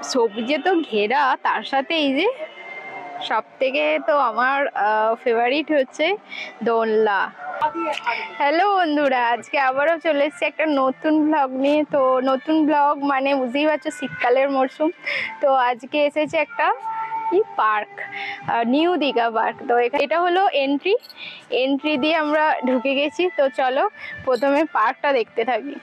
সবুজে তো ঘেরা, তার সাথে এই যে সব থেকে তো আমার ফেভারিট হচ্ছে দোলনা। হ্যালো বন্ধুরা, আজকে আবারও চলে এসেছি একটা নতুন ব্লগ নিয়ে। তো নতুন ব্লগ মানে বুঝতেই পারছো, শীতকালের মরশুম। তো আজকে এসেছে একটা পার্ক, নিউ দীঘা পার্ক। তো এটা হলো এন্ট্রি দিয়ে আমরা ঢুকে গেছি। তো চলো প্রথমে পার্কটা দেখতে থাকি।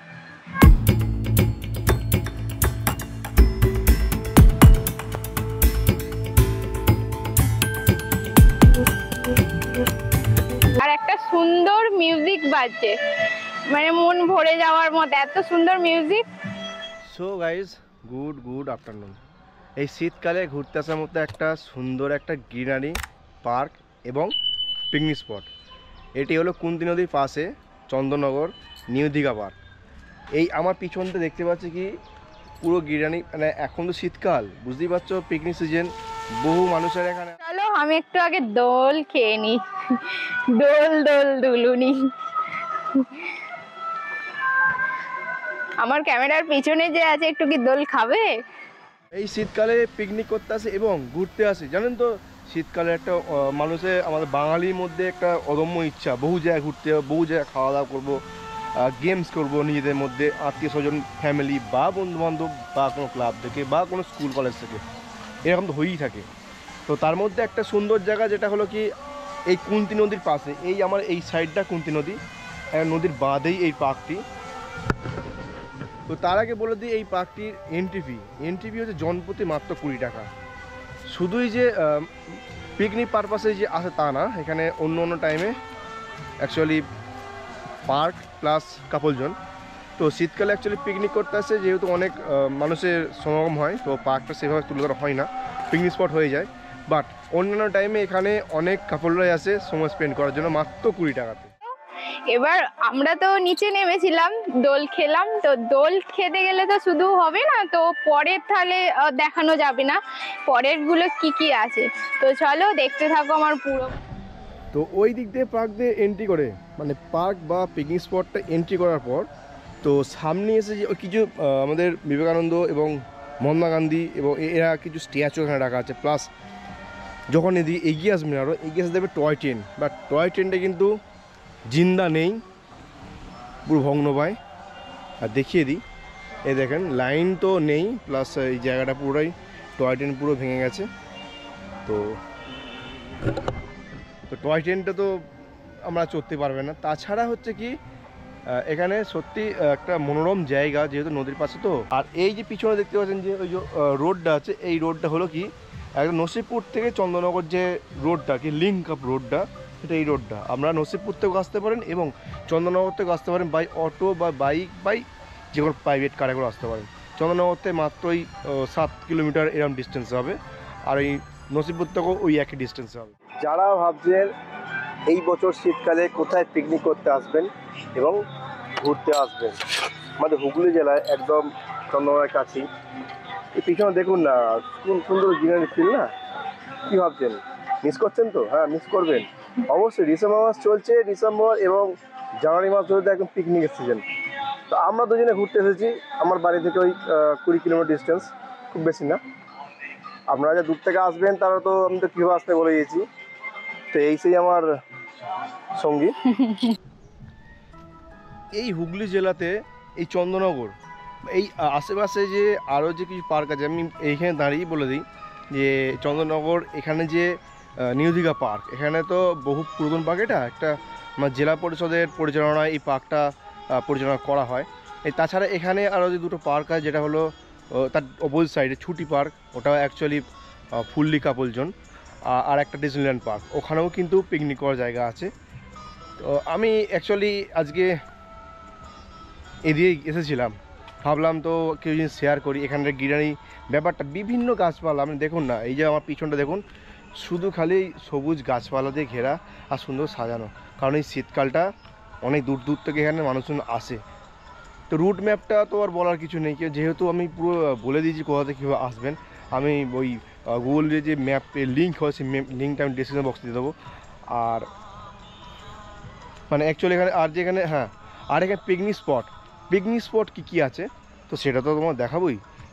আর একটা সুন্দর মিউজিক বাজছে, মানে মন ভরে যাওয়ার মতো, এত সুন্দর music. So guys, good afternoon. এই শীতকালে ঘুরতে আসার মতো একটা সুন্দর একটা গ্রিনারি পার্ক এবং পিকনিক স্পট। এটি হলো কুন্তী নদীর পাশে চন্দননগর নিউ দীঘা পার্ক। এই আমার পিছনটা দেখতে পাচ্ছি কি পুরো গ্রিনারি, মানে এখন তো শীতকাল, বুঝতেই পারছো, পিকনিক সিজন, বহু মানুষের এখানে। চলো আমি একটু আগে দোল খেয়ে নি, দোল দুলুনি। আমার ক্যামেরার পিছনে যে আছে, একটু কি দোল খাবে? এই শীতকালে পিকনিক করতে আসে এবং ঘুরতে আসে, জানেন তো শীতকালে একটা মানুষের, আমাদের বাঙালির মধ্যে একটা অদম্য ইচ্ছা, বহু জায়গায় ঘুরতে হবে, বহু জায়গায় খাওয়া দাওয়া করবো, গেমস করব নিজেদের মধ্যে, আত্মীয় স্বজন, ফ্যামিলি বা বন্ধুবান্ধব বা কোনো ক্লাব থেকে বা কোনো স্কুল কলেজ থেকে, এরকম তো হয়েই থাকে। তো তার মধ্যে একটা সুন্দর জায়গা যেটা হলো কি এই কুন্তী নদীর পাশে, এই আমার এই সাইডটা কুন্তী নদী, নদীর বাঁধেই এই পার্কটি। তো তার আগে বলে দিই, এই পার্কটির এন্ট্রি ফি হচ্ছে জনপ্রতি মাত্র 20 টাকা। শুধুই যে পিকনিক পারপাসে যে আসে তা না, এখানে অন্য টাইমে অ্যাকচুয়ালি পার্ক প্লাস কাপলজন। তো শীতকালে অ্যাকচুয়ালি পিকনিক করতে আসে, যেহেতু অনেক মানুষের সমাগম হয়, তো পার্কটা সেভাবে তুলে ধরা হয় না, পিকনিক স্পট হয়ে যায়। বাট অন্যান্য টাইমে এখানে অনেক কাপলরাই আসে সময় স্পেন্ড করার জন্য মাত্র 20 টাকাতে। এবার আমরা তো নিচে নেমেছিলাম, দোল খেলাম। তো দোল খেতে গেলে তো শুধু হবে না, তো পরের তাহলে দেখানো যাবে না, পরের গুলো কি আছে। তো চলো দেখতে থাকো আমার পুরো। তো ওই দিক দিয়ে পার্ক দিয়ে এন্ট্রি করে, মানে পার্ক বা পিকনিক স্পটটা এন্ট্রি করার পর, তো সামনে এসে যে কিছু আমাদের বিবেকানন্দ এবং মহাত্মা গান্ধী এবং এরা কিছু স্ট্যাচু এখানে রাখা আছে। প্লাস যখন এদিকে এগিয়ে আসবেন, আরও এগিয়ে আসতে দেবে টয় ট্রেন, বাট টয় ট্রেনটা কিন্তু জিন্দা নেই, পুরো ভগ্নপ্রায়। আর দেখিয়ে দিই, এই দেখেন লাইন তো নেই, প্লাস এই জায়গাটা পুরোটাই টয় ট্রেন পুরো ভেঙে গেছে। তো টয় ট্রেনটা তো আমরা চড়তে পারবে না। তাছাড়া হচ্ছে কি এখানে সত্যি একটা মনোরম জায়গা, যেহেতু নদীর পাশে। তো আর এই যে পিছনে দেখতে পাচ্ছেন যে ওই যে রোডটা আছে, এই রোডটা হলো কি একদম নসিবপুর থেকে চন্দননগর যে রোডটা, কি লিঙ্ক আপ রোডটা, সেটা এই রোডটা। আমরা নসিবপুর থেকেও আসতে পারেন এবং চন্দননগর থেকে আসতে পারেন বাই অটো বা বাইক, যে কোনো প্রাইভেট কারে করে আসতে পারেন। চন্দননগর থেকে মাত্রই 7 কিলোমিটার এরকম ডিস্টেন্স হবে, আর এই নসিবপুর থেকেও ওই একই ডিস্টেন্স হবে। যারা ভাবছেন এই বছর শীতকালে কোথায় পিকনিক করতে আসবেন এবং ঘুরতে আসবেন, আমাদের হুগলি জেলায় একদম চন্দননগরের কাছেই, এই পিছনে দেখুন না, সুন্দর গ্রিনারি ফিল না, কী ভাবছেন মিস করছেন? তো হ্যাঁ, মিস করবেন অবশ্যই। ডিসেম্বর মাস চলছে, ডিসেম্বর এবং জানুয়ারি মাস ধরে একদম পিকনিকের সিজন। তো আমরা দুজনে ঘুরতে এসেছি, আমার বাড়ি থেকে ওই 20 কিলোমিটার ডিস্টেন্স, খুব বেশি না। আপনারা যে দূর থেকে আসবেন তারা তো আমি তো কীভাবে আসতে বলে দিয়েছি। তো এই সেই আমার সঙ্গী। এই হুগলি জেলাতে এই চন্দননগর, এই আশেপাশে যে আরও যে কিছু পার্ক আছে, আমি এইখানে দাঁড়িয়ে বলে দিই যে চন্দননগর এখানে যে নিউ দীঘা পার্ক, এখানে তো বহু পুরাতন পার্ক। এটা একটা মানে জেলা পরিষদের পরিচালনায় এই পার্কটা পরিচালনা করা হয়। এই তাছাড়া এখানে আরও যে দুটো পার্ক আছে, যেটা হলো তার অপোজিট সাইডে ছুটি পার্ক, ওটা অ্যাকচুয়ালি ফুললি কাপলজন। আর একটা ডিজনিল্যান্ড পার্ক, ওখানেও কিন্তু পিকনিক করার জায়গা আছে। তো আমি অ্যাকচুয়ালি আজকে এদিকে এসেছিলাম, ভাবলাম তো কেউ জিনিস শেয়ার করি। এখানের গ্রিনারি ব্যাপারটা, বিভিন্ন গাছপালা, আপনি দেখুন না, এই যে আমার পিছনটা দেখুন, শুধু খালি সবুজ গাছপালা দিয়ে ঘেরা আর সুন্দর সাজানো। কারণ এই শীতকালটা অনেক দূর দূর থেকে এখানে মানুষজন আসে। তো রুট ম্যাপটা তো আর বলার কিছু নেই, যেহেতু আমি পুরো বলে দিয়েছি কোথা থেকে কীভাবে আসবেন। আমি ওই গুগলের যে ম্যাপের লিঙ্ক হয়, সেই লিঙ্কটা আমি ডিসক্রিপশন বক্সে দিয়ে দেবো। আর মানে অ্যাকচুয়ালি এখানে আর যে এখানে, হ্যাঁ, আর এখানে পিকনিক স্পট কী কী আছে, তো সেটা তো তোমার দেখাবোই।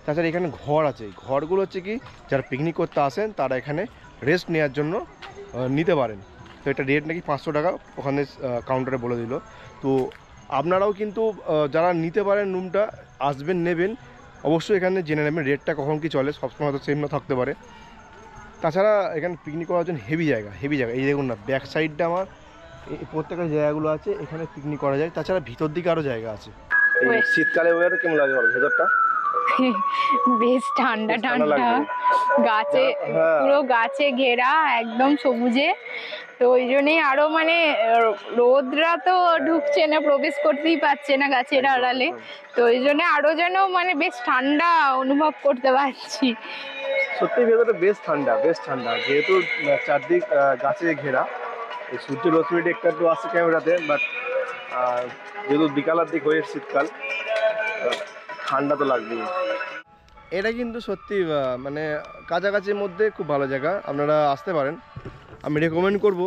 তাছাড়া এখানে ঘর আছে, ঘরগুলো হচ্ছে কি যারা পিকনিক করতে আসেন তারা এখানে রেস্ট নেওয়ার জন্য নিতে পারেন। তো এটা রেট নাকি 500 টাকা ওখানে কাউন্টারে বলে দিল। তো আপনারাও কিন্তু যারা নিতে পারেন রুমটা আসবেন নেবেন, অবশ্যই এখানে জেনে নেবেন রেটটা কখন কি চলে, সবসময় হয়তো সেম না থাকতে পারে। তাছাড়া এখানে পিকনিক করার জন্য হেভি জায়গা, হেভি জায়গা। এই দেখুন না, ব্যাক সাইডটা আমার এই প্রত্যেকটা জায়গাগুলো আছে, এখানে পিকনিক করা যায়। তাছাড়া ভিতর দিকে আরও জায়গা আছে। এই শীতকালে ওয়েদার কেমন লাগে বলো ভেতরটা? বেশ ঠান্ডা ঠান্ডা, গাছে পুরো গাছে ঘেরা, একদম সবুজে। তো ওই জন্যই আরো মানে রোদরা তো ঢুকছে না, প্রবেশ করতেই পারছে না গাছের আড়ালে। তো ওই জন্য আরো যেন মানে বেশ ঠান্ডা অনুভব করতে পারছি। সত্যি ভেতরটা বেশ ঠান্ডা, বেশ ঠান্ডা, যেহেতু চারদিক গাছে ঘেরা। এই সূর্য রশ্মিটা একটু আসছে ক্যামেরাতে, বাট যেহেতু বিকালের দিক হয়ে শীতকাল, ঠান্ডা তো লাগবেই। এটা কিন্তু সত্যি মানে কাছাকাছির মধ্যে খুব ভালো জায়গা, আপনারা আসতে পারেন, আমি রেকমেন্ড করব।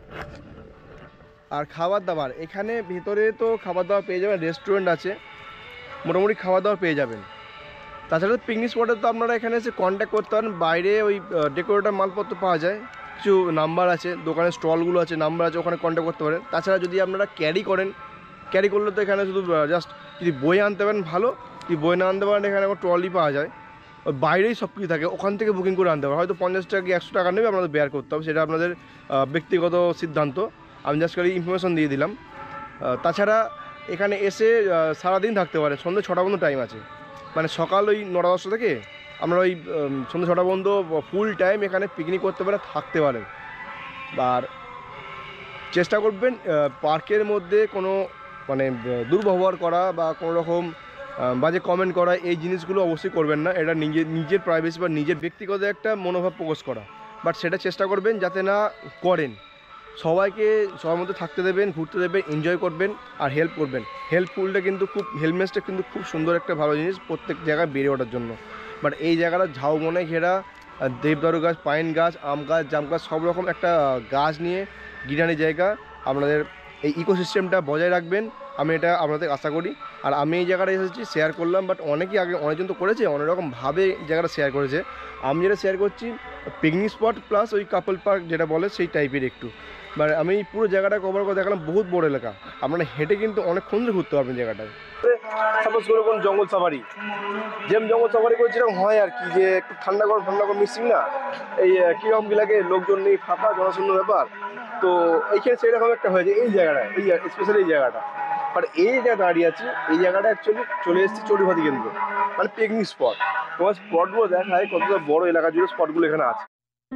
আর খাবার দাবার এখানে ভিতরে তো খাবার দাবার পেয়ে যাবেন, রেস্টুরেন্ট আছে, মোটামুটি খাবার দাবার পেয়ে যাবেন। তাছাড়া পিকনিক স্পটে তো আপনারা এখানে এসে কন্ট্যাক্ট করতে পারেন, বাইরে ওই ডেকোরেটর মালপত্র পাওয়া যায়, কিছু নাম্বার আছে, দোকানের স্টলগুলো আছে, নাম্বার আছে, ওখানে কন্ট্যাক্ট করতে পারেন। তাছাড়া যদি আপনারা ক্যারি করেন, ক্যারি করলে তো এখানে শুধু জাস্ট যদি বই আনতে পারেন ভালো, যদি বই না আনতে পারেন এখানে ট্রলি পাওয়া যায়, ওই বাইরেই সব কিছু থাকে, ওখান থেকে বুকিং করে আনতে পারেন। হয়তো 50 টাকা কি 100 টাকা নেবে, আপনাদের বেয়ার করতে হবে, সেটা আপনাদের ব্যক্তিগত সিদ্ধান্ত। আমি জাস্ট খালি ইনফরমেশন দিয়ে দিলাম। তাছাড়া এখানে এসে সারাদিন থাকতে পারে, সন্ধ্যে 6টা পর্যন্ত টাইম আছে, মানে সকাল ওই 9টা 10টা থেকে আমরা ওই সন্ধ্যে 6টা পর্যন্ত ফুল টাইম এখানে পিকনিক করতে পারে, থাকতে পারেন। আর চেষ্টা করবেন পার্কের মধ্যে কোনো মানে দুর্ব্যবহার করা বা কোনো রকম বাজে কমেন্ট করা, এই জিনিসগুলো অবশ্যই করবেন না। এটা নিজের প্রাইভেসি বা নিজের ব্যক্তিগত একটা মনোভাব প্রকাশ করা, বাট সেটা চেষ্টা করবেন যাতে না করেন। সবাইকে সবার মধ্যে থাকতে দেবেন, ঘুরতে দেবেন, এনজয় করবেন আর হেল্প করবেন। হেল্পফুলটা কিন্তু খুব, হেলমেটটা কিন্তু খুব সুন্দর একটা ভালো জিনিস প্রত্যেক জায়গায় বেড়ে ওঠার জন্য। বাট এই জায়গাটা ঝাউবনে ঘেরা, দেবদারু গাছ, পাইন গাছ, আম গাছ, জাম গাছ, সব রকম একটা গাছ নিয়ে গ্রিনারি জায়গা। আপনাদের এই ইকোসিস্টেমটা বজায় রাখবেন, আমি এটা আপনাদের আশা করি। আর আমি এই জায়গাটা এসেছি, শেয়ার করলাম, বাট অনেকেই আগে অনেকজন তো করেছে, অনেক রকমভাবে জায়গাটা শেয়ার করেছে। আমি যেটা শেয়ার করছি পিকনিক স্পট প্লাস ওই কাপল পার্ক যেটা বলে সেই টাইপের একটু, মানে আমি পুরো জায়গাটা কভার করে দেখালাম। বহুত বড় এলাকা, আপনারা হেঁটে কিন্তু অনেকক্ষণ ধরে ঘুরতে পারবেন জায়গাটায়। সাপোজ করে কোন জঙ্গল সাফারি, যেমন জঙ্গল সাফারি করে যেরকম হয় আর কি, যে একটু ঠান্ডা গরম মিক্সিং না, এই কীরকম কি লাগে, লোকজন নেই, ফাঁকা জনশূন্য ব্যাপার। তো এইখানে সেরকম একটা হয়েছে এই জায়গাটায়, এই স্পেশালি এই জায়গাটা। বাট এই যে দাঁড়িয়ে আছি, এই জায়গাটা অ্যাকচুয়ালি চলে এসেছে চড়ুইভাতি কেন্দ্র, মানে পিকনিক স্পট। তোমার স্পটগুলো দেখায় কতটা বড় এলাকা জুড়ে স্পটগুলো এখানে আছে।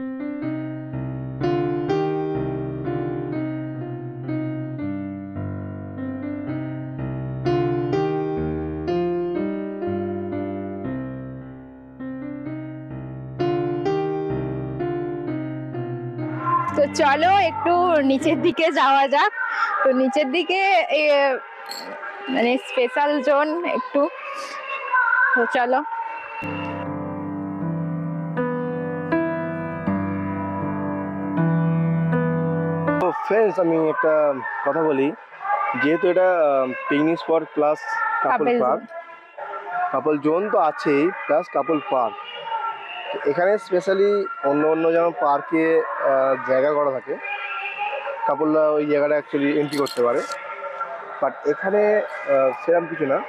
তো চলো একটু নিচের দিকে যাওয়া যাক। তো নিচের দিকে মানে স্পেশাল জোন একটু, তো চলো। তো ফ্রেন্ডস, আমি একটা কথা বলি, যেহেতু এটা picnic spot plus couple park, couple zone তো আছেই, প্লাস কাপল পার্ক। এখানে স্পেশালি অন্য যেমন পার্কে জায়গা করা থাকে, কাপলরা ওই জায়গাটা অ্যাকচুয়ালি এন্ট্রি করতে পারে, বাট এখানে সেরকম কিছু না,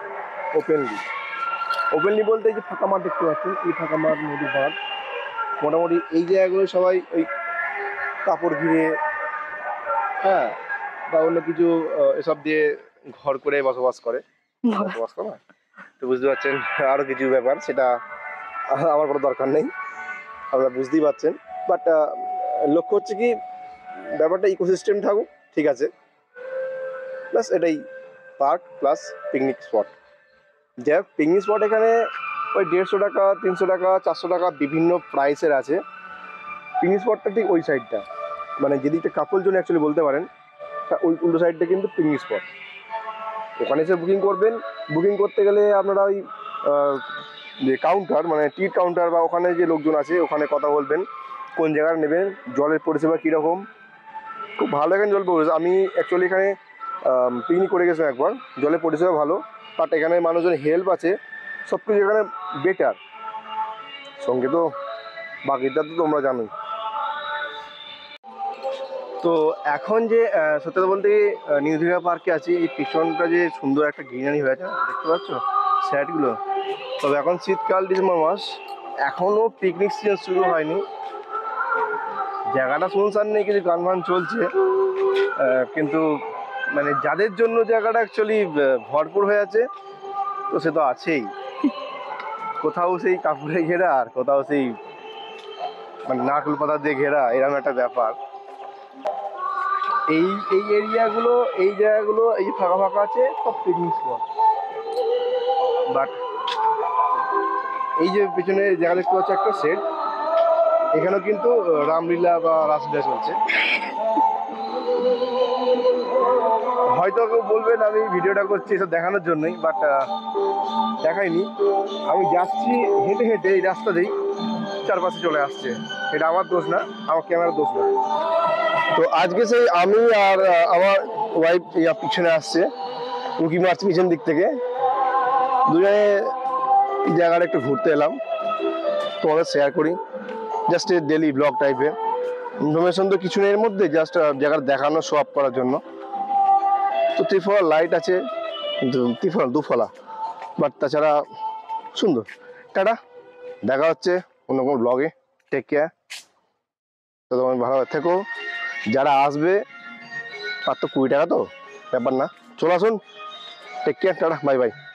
ওপেনলি বলতে এই যে ফাঁকা মাঠ দেখতে পাচ্ছেন, এই ফাঁকা মাঠ, নদী পাড়, মোটামুটি এই জায়গাগুলো সবাই ওই কাপড় ঘিরে, হ্যাঁ, বা অন্য কিছু এসব দিয়ে ঘর করে বসবাস করে না, তো বুঝতে পারছেন আরও কিছু ব্যাপার, সেটা আমার কোনো দরকার নেই, আপনারা বুঝতেই পারছেন। বাট লক্ষ্য হচ্ছে কি ব্যাপারটা ইকোসিস্টেম থাকুক, ঠিক আছে, প্লাস এটাই পার্ক প্লাস পিকনিক স্পট। যাই হোক, পিকনিক স্পট এখানে ওই 150 টাকা, 300 টাকা, 400 টাকা বিভিন্ন প্রাইসের আছে। পিকনিক স্পটটা ঠিক ওই সাইডটা, মানে যেদিকটা কাপল জন্য অ্যাকচুয়ালি বলতে পারেন, ওই উল্টো সাইডটা কিন্তু পিকনিক স্পট। ওখানে এসে বুকিং করবেন। বুকিং করতে গেলে আপনারা ওই যে কাউন্টার, মানে টিকিট কাউন্টার বা ওখানে যে লোকজন আছে ওখানে কথা বলবেন কোন জায়গায় নেবেন, জলের পরিষেবা কীরকম। খুব ভালো এখানে জল পরিষেবা, আমি অ্যাকচুয়ালি এখানে পিকনিক করে গেছিলাম একবার, জলের পরিষেবা ভালো, বাট এখানে মানুষজন হেল্প আছে, সব কিছু এখানে বেটার। সঙ্গে তো বাকিটা তো তোমরা জানোই। তো এখন যে সত্যি কথা বলতে নিউ দীঘা পার্কে আছি, এই পিছনটা যে সুন্দর একটা গ্রিনারি হয়েছে দেখতে পাচ্ছ স্যাটগুলো। তবে এখন শীতকাল, ডিসেম্বর মাস, এখনও পিকনিক সিজন শুরু হয়নি। জায়গাটা শুনশান নেই, কিছু গান ফান চলছে, কিন্তু মানে যাদের জন্য জায়গাটা অ্যাকচুয়ালি ভরপুর হয়ে আছে, তো সে তো আছেই। কোথাও সেই কাপড়ে ঘেরা, আর কোথাও সেই মানে নারকেল পাতা দিয়ে ঘেরা, এরকম একটা ব্যাপার। এই এই এরিয়াগুলো, এই জায়গাগুলো, এই যে ফাঁকা ফাঁকা আছে, সব পিকনিক স্পট। বাট এই যে পিছনে জায়গা দেখতে পাচ্ছি একটা সেট, এখানেও কিন্তু রামলীলা বা রাসলীলা চলছে। হয়তো কেউ বলবেন আমি ভিডিওটা করছি এসব দেখানোর জন্যই, বাট দেখাইনি। আমি যাচ্ছি হেঁটে হেঁটে এই রাস্তাতেই, চারপাশে চলে আসছে। এটা আমার দোষ না, আমার ক্যামেরার দোষ না। তো আজকে সেই আমি আর আমার ওয়াইফ পিছনে আসছে, উঁকি মারছে পিছন দিক থেকে। দুজনে জায়গাটা একটু ঘুরতে এলাম, তোমাদের শেয়ার করি। জাস্ট ডেলি ব্লগ টাইপের ইনফরমেশন তো কিছু নেই এর মধ্যে, জাস্ট জায়গাটা দেখানো, শো আপ করার জন্য। তো ত্রিফলা লাইট আছে, কিন্তু ত্রিফলা দুফলা, বাট তাছাড়া সুন্দর। টাটা, দেখা হচ্ছে অন্য কোনো ব্লগে। Take care. তো তোমার ভালো থেকো। যারা আসবে মাত্র 20 টাকা, তো ব্যাপার না, চলে আসুন। Take care, tata, bye by.